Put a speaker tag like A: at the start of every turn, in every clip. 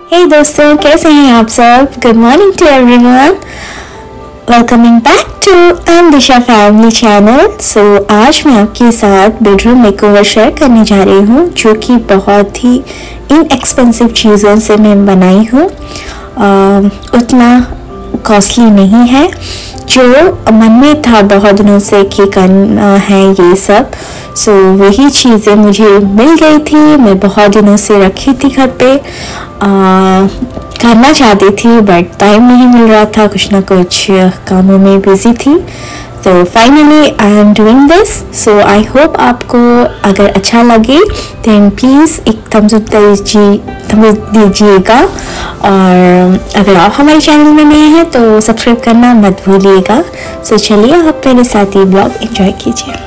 A: हे दोस्तों, कैसे हैं आप सब। Good morning to everyone. Welcoming back to AmDisha family channel. So आज मैं आपके साथ बेडरूम मेकओवर शेयर करने जा रही हूँ, जो कि बहुत ही इनएक्सपेंसिव चीज़ों से मैं बनाई हूँ। उतना कॉस्टली नहीं है, जो मन में था बहुत दिनों से कि करना है ये सब। सो वही चीज़ें मुझे मिल गई थी। मैं बहुत दिनों से रखी थी घर पे, करना चाहती थी बट टाइम नहीं मिल रहा था, कुछ ना कुछ कामों में बिजी थी। तो finally I am doing this. So I hope आपको अगर अच्छा लगे देन प्लीज़ एक थम्स अप दीजिएगा, और अगर आप हमारे चैनल में नए हैं तो सब्सक्राइब करना मत भूलिएगा। सो चलिए आप मेरे साथ ये ब्लॉग एंजॉय कीजिए।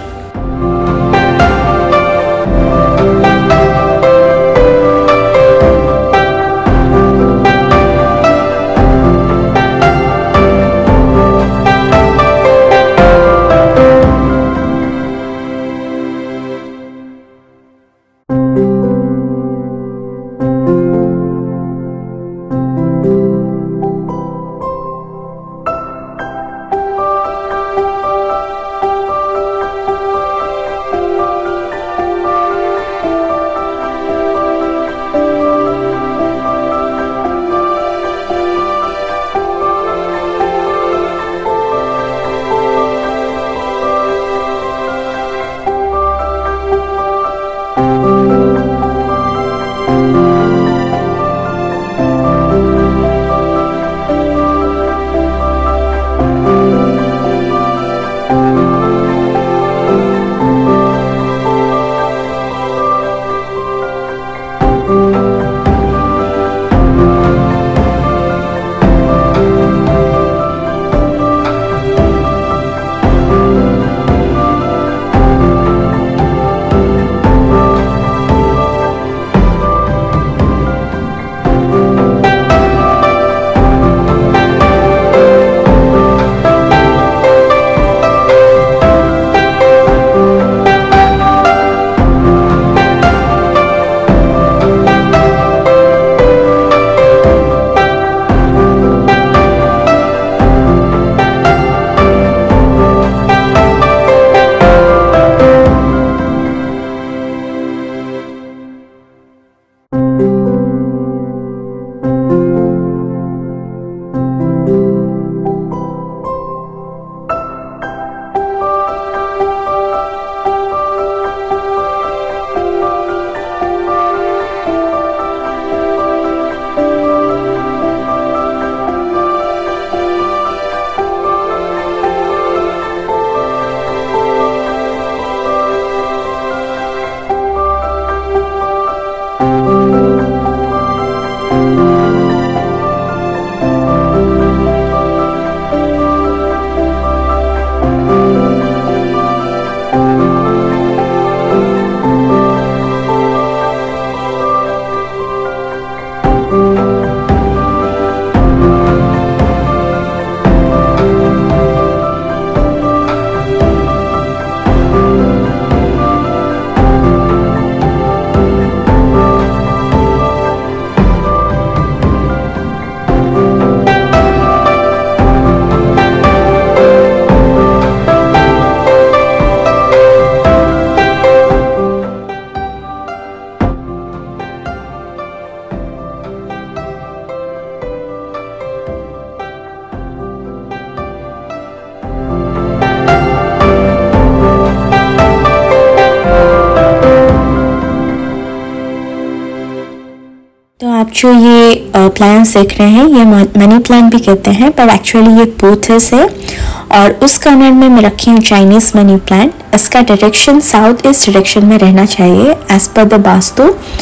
A: तो आप जो ये प्लांट्स देख रहे हैं, ये मनी प्लांट भी कहते हैं, पर एक्चुअली ये पोथस है। और उस कॉर्नर में मैं रखी हूँ चाइनीज़ मनी प्लांट। इसका डायरेक्शन साउथ ईस्ट डायरेक्शन में रहना चाहिए एज पर द वास्तु,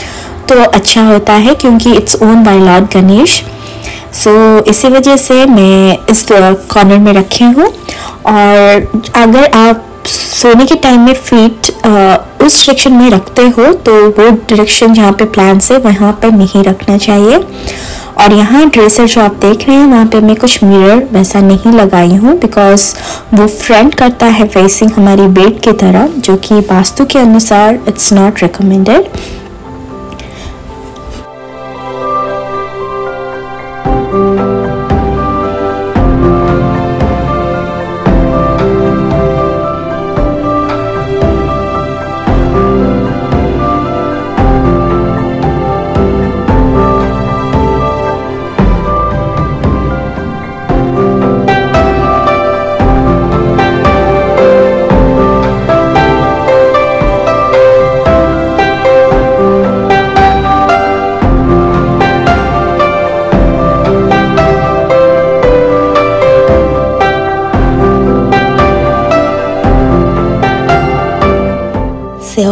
A: तो अच्छा होता है क्योंकि it's own by lord Ganesh. So इसी वजह से मैं इस कॉर्नर में रखी हूँ। और अगर आप सोने के टाइम में फीट उस डायरेक्शन में रखते हो तो वो डायरेक्शन जहाँ पे प्लांट्स है वहाँ पे नहीं रखना चाहिए। और यहाँ ड्रेसर जो आप देख रहे हैं वहाँ पे मैं कुछ मिरर वैसा नहीं लगाई हूँ, बिकॉज वो फ्रंट करता है फेसिंग हमारी बेड की तरह, जो कि वास्तु के अनुसार इट्स नॉट रिकमेंडेड।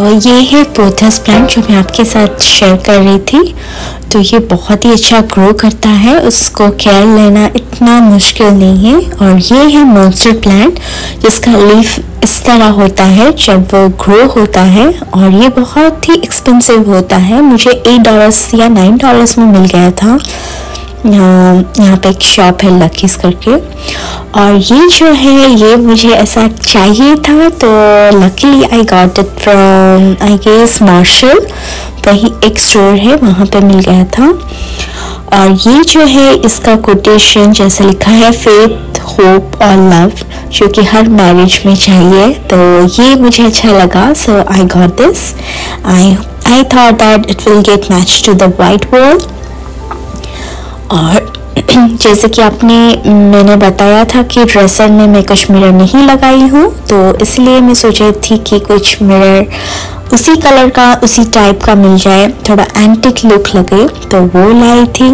A: ये है पोथस प्लांट जो मैं आपके साथ शेयर कर रही थी। तो ये बहुत ही अच्छा ग्रो करता है, उसको केयर लेना इतना मुश्किल नहीं है। और ये है मॉन्स्टर प्लांट जिसका लीफ इस तरह होता है जब वो ग्रो होता है, और ये बहुत ही एक्सपेंसिव होता है। मुझे $8 या $9 में मिल गया था। यहाँ पे एक शॉप है लकीज करके, और ये जो है ये मुझे ऐसा चाहिए था, तो luckily I got it from I guess Marshall, वही एक स्टोर है वहाँ पे मिल गया था। और ये जो है इसका कोटेशन जैसे लिखा है फेथ होप और लव, जो कि हर मैरिज में चाहिए, तो ये मुझे अच्छा लगा। So I got this. I thought that it will get match to the white wall. और जैसे कि मैंने बताया था कि ड्रेसर में मैं कुछ मिरर नहीं लगाई हूँ, तो इसलिए मैं सोच रही थी कि कुछ मिरर उसी कलर का उसी टाइप का मिल जाए, थोड़ा एंटिक लुक लगे, तो वो लाई थी।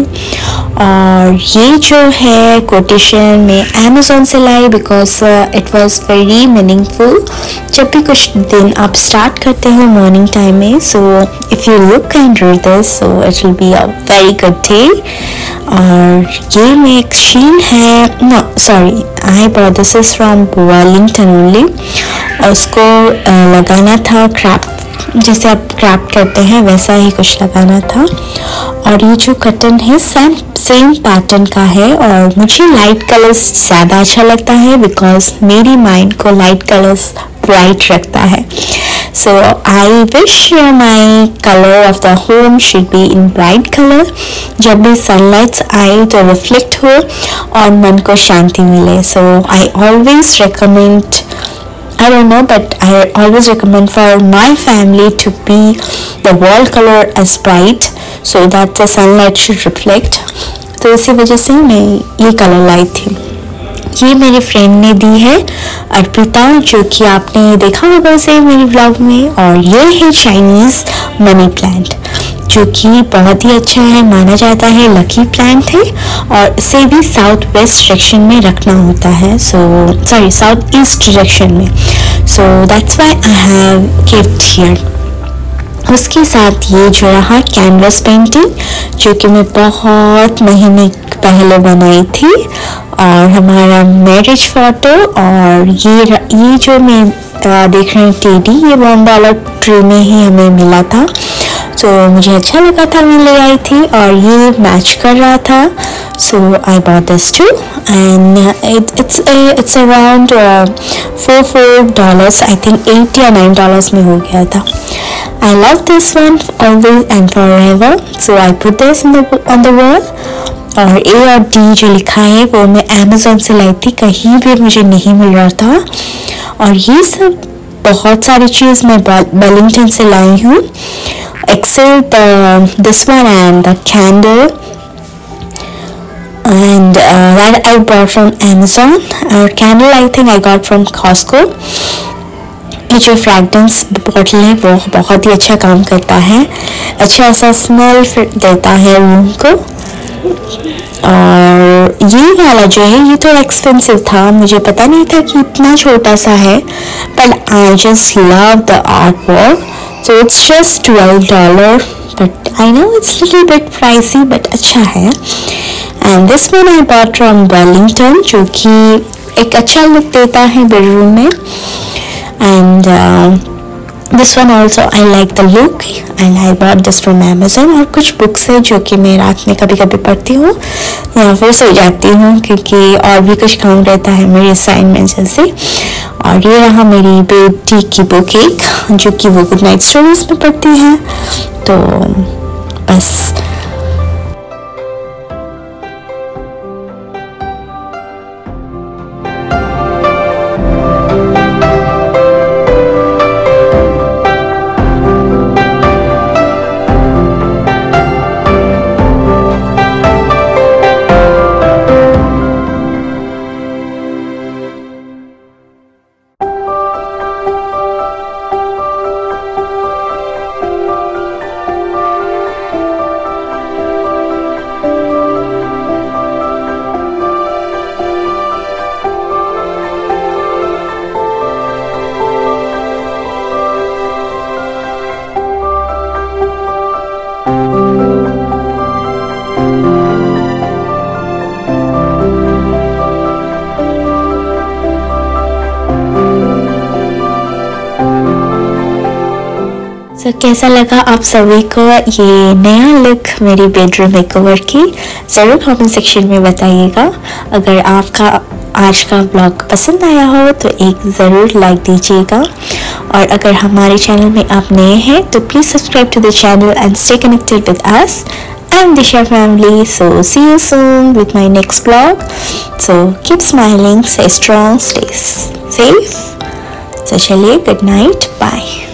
A: और ये जो है कोटेशन में अमेज़न से लाई because it was very meaningful. जब भी कुछ दिन आप स्टार्ट करते हो मॉर्निंग टाइम में, so if you look and read this, so it will be a very good day. और ये में एक शील है, no sorry, I bought this is from Wellington only. उसको लगाना था क्राफ्ट, जैसे आप क्राफ्ट करते हैं वैसा ही कुछ लगाना था। और ये जो कर्टन है सेम पैटर्न का है, और मुझे लाइट कलर्स ज़्यादा अच्छा लगता है बिकॉज मेरी माइंड को लाइट कलर्स ब्राइट रखता है। So I wish my colour of the home should be in bright colour. जब भी सनलाइट्स आए तो रिफ्लेक्ट हो और मन को शांति मिले। So I always recommend, I don't know, but I always recommend for my family to be the wall color as bright so that the sunlight should reflect. तो इसी वजह से मैं ये कलर लाई थी। ये मेरे फ्रेंड ने दी है, अर्पिता, जो कि आपने देखा होगा उसे मेरे ब्लॉग में। और ये है चाइनीज़ मनी प्लांट, जो कि बहुत ही अच्छा है, माना जाता है लकी प्लांट है, और इसे भी साउथ वेस्ट डायरेक्शन में रखना होता है, साउथ ईस्ट डायरेक्शन में। So that's why I have kept here. उसके साथ ये जो रहा कैनवस पेंटिंग, जो कि मैं बहुत महीने पहले बनाई थी, और हमारा मैरिज फोटो। और ये जो मैं देख रहे हैं टेडी, ये $1 ट्री में ही हमें मिला था, तो मुझे अच्छा लगा था, मैं ले आई थी, और ये मैच कर रहा था। So I bought this too, and it's around $4 I think, $8 या $9 में हो गया था। I love this one always and forever, so I put this on the wall. और ए और डी जो लिखा है वो मैं अमेज़न से लाई थी, कहीं भी मुझे नहीं मिल रहा था। और ये सब बहुत सारी चीज़ मैं वेलिंगटन से लाई हूँ, except this one and the candle, and that I bought from Amazon. Candle I think I got from Costco. ये जो फ्रैग्रेंस बॉटल है वो बहुत ही अच्छा काम करता है, अच्छा सा स्मेल देता है रूम को। और ये वाला जो है ये थोड़ा एक्सपेंसिव था, मुझे पता नहीं था कि इतना छोटा सा है, but I just love the art work. So it's just $12, but I know it's a little bit pricey, but अच्छा है। And this one I bought from Wellington, जो कि एक अच्छा लुक देता है बेडरूम में। And this one also I like the look, and I bought this from Amazon। और कुछ बुक्स है जो कि मैं रात में कभी कभी पढ़ती हूँ या फिर सो जाती हूँ, क्योंकि और भी कुछ काम रहता है मेरे असाइनमेंट जैसे। और ये रहा मेरी बेटी की बुक एक, जो कि वो गुड नाइट स्टोरीज में पढ़ती है। तो बस तो कैसा लगा आप सभी को ये नया लुक मेरी बेडरूम मेकओवर की, ज़रूर कमेंट सेक्शन में बताइएगा। अगर आपका आज का ब्लॉग पसंद आया हो तो एक ज़रूर लाइक दीजिएगा, और अगर हमारे चैनल में आप नए हैं तो please subscribe to the channel and stay connected with us AmDisha family. So see you soon with my next vlog. So keep smiling, stay strong, stay safe. So चलिए, good night, bye.